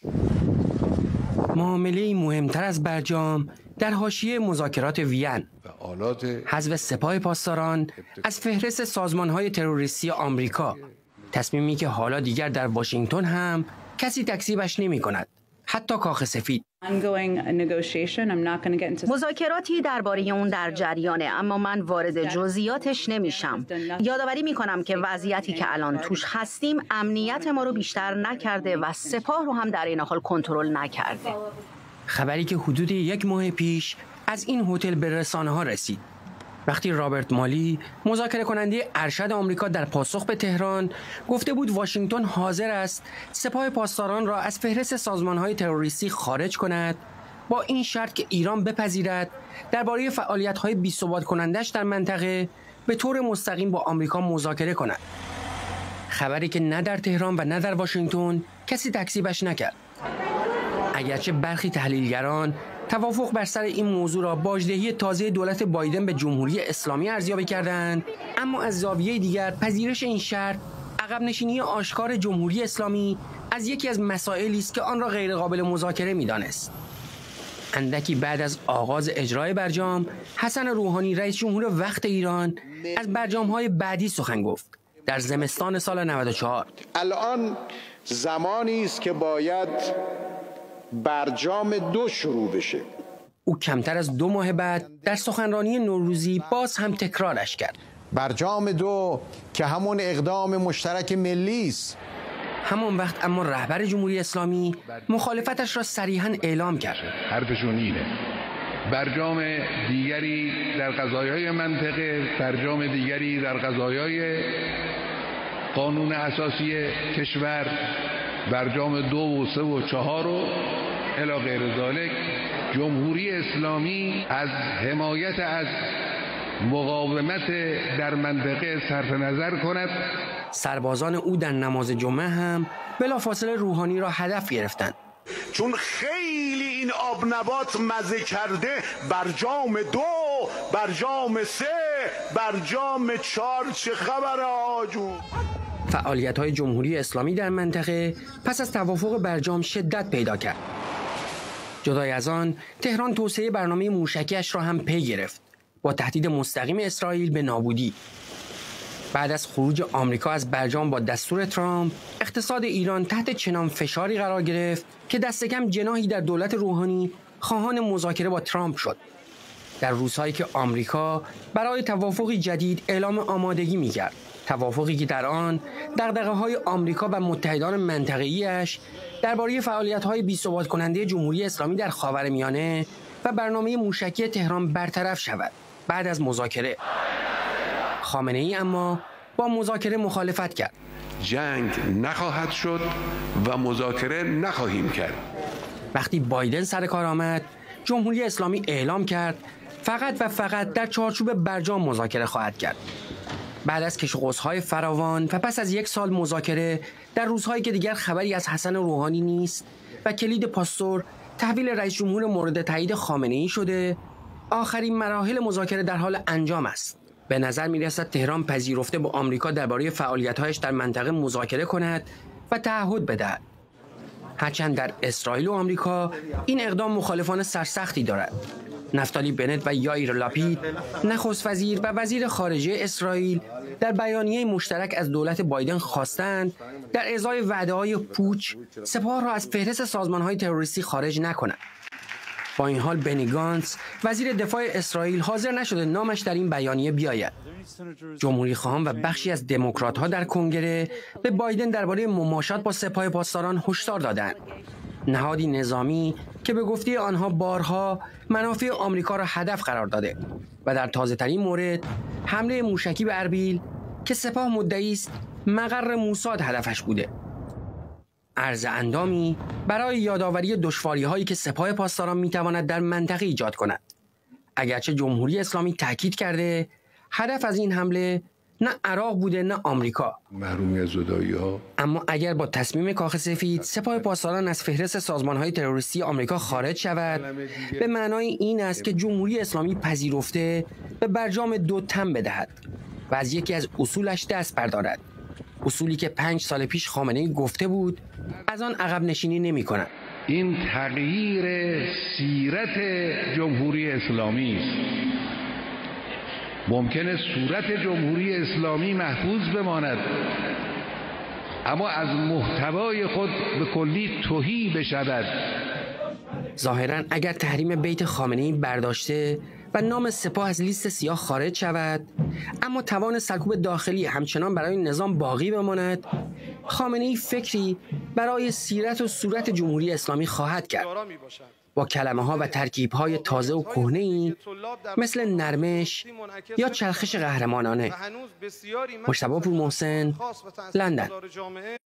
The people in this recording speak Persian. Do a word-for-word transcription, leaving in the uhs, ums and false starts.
معامله مهمتر از برجام در حاشیه مذاکرات وین، حذف سپاه پاسداران از فهرست سازمان‌های تروریستی آمریکا، تصمیمی که حالا دیگر در واشنگتن هم کسی تکذیبش نمی‌کند، حتی کاخ سفید. مذاکراتی درباره اون در جریانه، اما من وارد جزئیاتش نمیشم. یادآوری میکنم که وضعیتی که الان توش هستیم امنیت ما رو بیشتر نکرده و سپاه رو هم در این حال کنترل نکرده. خبری که حدود یک ماه پیش از این هتل به رسانه‌ها رسید، وقتی رابرت مالی، مذاکره کننده ارشد آمریکا در پاسخ به تهران، گفته بود واشنگتن حاضر است سپاه پاسداران را از فهرست سازمان‌های تروریستی خارج کند، با این شرط که ایران بپذیرد درباره فعالیت‌های بی‌ثبات کنندش در منطقه به طور مستقیم با آمریکا مذاکره کند. خبری که نه در تهران و نه در واشنگتن کسی تکذیبش نکرد. اگرچه برخی تحلیلگران توافق بر سر این موضوع را باجدهی تازه دولت بایدن به جمهوری اسلامی ارزیابی کردند، اما از زاویه دیگر پذیرش این شرط عقب نشینی آشکار جمهوری اسلامی از یکی از مسائلی است که آن را غیر قابل مذاکره می‌دانست. اندکی بعد از آغاز اجرای برجام، حسن روحانی رئیس جمهور وقت ایران از برجام‌های بعدی سخن گفت. در زمستان سال نود و چهار الان زمانی است که باید برجام دو شروع بشه. او کمتر از دو ماه بعد در سخنرانی نوروزی باز هم تکرارش کرد. برجام دو که همون اقدام مشترک ملی است. همان وقت اما رهبر جمهوری اسلامی مخالفتش را صریحاً اعلام کرد. حرفشون اینه: برجام دیگری در قضایای منطقه، برجام دیگری در قضایای قانون اساسی کشور، برجام دو و سه و چهار و الی غیر ذالک، جمهوری اسلامی از حمایت از مقاومت در منطقه صرف نظر کند. سربازان او در نماز جمعه هم بلافاصله روحانی را هدف گرفتند. چون خیلی این آب نبات مزه کرده، برجام دو، برجام سه، برجام چهار، چه خبره آجون؟ فعالیت‌های جمهوری اسلامی در منطقه پس از توافق برجام شدت پیدا کرد. جدای از آن، تهران توسعه برنامه موشکی‌اش را هم پی گرفت، با تهدید مستقیم اسرائیل به نابودی. بعد از خروج آمریکا از برجام با دستور ترامپ، اقتصاد ایران تحت چنان فشاری قرار گرفت که دست کم جناحی در دولت روحانی خواهان مذاکره با ترامپ شد. در روزهایی که آمریکا برای توافقی جدید اعلام آمادگی می‌کرد، توافقی که در آن دغدغه‌های آمریکا و متحدان منطقه‌ایش درباره فعالیت‌های بی‌ثبات کننده جمهوری اسلامی در خاورمیانه و برنامه موشکی تهران برطرف شود. بعد از مذاکره، خامنه‌ای اما با مذاکره مخالفت کرد. جنگ نخواهد شد و مذاکره نخواهیم کرد. وقتی بایدن سر کار آمد، جمهوری اسلامی اعلام کرد فقط و فقط در چارچوب برجام مذاکره خواهد کرد. بعد از کش و قوس‌های فراوان و پس از یک سال مذاکره، در روزهایی که دیگر خبری از حسن روحانی نیست و کلید پاستور تحویل رئیس جمهور مورد تایید خامنه‌ای شده، آخرین مراحل مذاکره در حال انجام است. به نظر می‌رسد تهران پذیرفته با آمریکا درباره فعالیت‌هایش در منطقه مذاکره کند و تعهد بدهد. هرچند در اسرائیل و آمریکا این اقدام مخالفان سرسختی دارد. نفتالی بنت و یائیر لاپید، نخست وزیر و وزیر خارجه اسرائیل، در بیانیه مشترک از دولت بایدن خواستند در ازای وعده‌های پوچ سپاه را از فهرست سازمان‌های تروریستی خارج نکند. با این حال بنی گانتس، وزیر دفاع اسرائیل، حاضر نشده نامش در این بیانیه بیاید. جمهوری خواهان و بخشی از دموکرات‌ها در کنگره به بایدن درباره مماشات با سپاه پاسداران هشدار دادند. نهادی نظامی که به گفته آنها بارها منافع آمریکا را هدف قرار داده و در تازه‌ترین مورد حمله موشکی به اربیل که سپاه مدعی است مقر موساد هدفش بوده. عرض اندامی برای یادآوری دشواری‌هایی که سپاه پاسداران می‌تواند در منطقه ایجاد کند. اگرچه جمهوری اسلامی تاکید کرده هدف از این حمله نه عراق بوده نه آمریکا. محرومیت زدایی‌ها. اما اگر با تصمیم کاخ سفید سپاه پاسداران از فهرست سازمان‌های تروریستی آمریکا خارج شود، به معنای این است که جمهوری اسلامی پذیرفته به برجام دو تن بدهد و از یکی از اصولش دست بردارد. اصولی که پنج سال پیش خامنه‌ای گفته بود از آن عقب نشینی نمی‌کند. این تغییر سیرت جمهوری اسلامی است. ممکنه صورت جمهوری اسلامی محفوظ بماند، اما از محتوای خود به کلی تهی بشود. ظاهراً اگر تحریم بیت خامنه‌ای برداشته و نام سپاه از لیست سیاه خارج شود، اما توان سرکوب داخلی همچنان برای نظام باقی بماند، خامنه‌ای فکری برای سیرت و صورت جمهوری اسلامی خواهد کرد با کلمه‌ها و ترکیب‌های تازه و کهنه‌ای مثل نرمش یا چرخش قهرمانانه. مجتبی پورمحسن، لندن.